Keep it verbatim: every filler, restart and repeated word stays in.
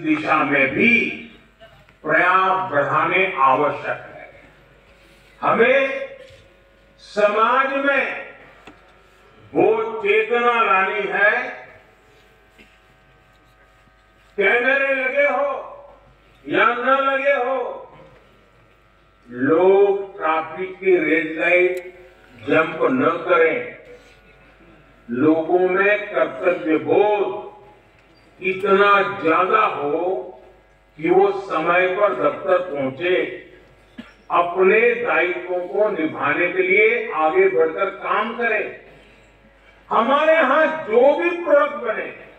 दिशा में भी प्रयास बढ़ाने आवश्यक है। हमें समाज में वो चेतना लानी है। कैमरे लगे हो या न लगे हो, लोग ट्रैफिक की रेड लाइट जंप न करें। लोगों में कर्तव्य बोध इतना ज्यादा हो कि वो समय पर दफ्तर पहुंचे, अपने दायित्वों को निभाने के लिए आगे बढ़कर काम करें। हमारे यहां जो भी प्रोडक्ट बने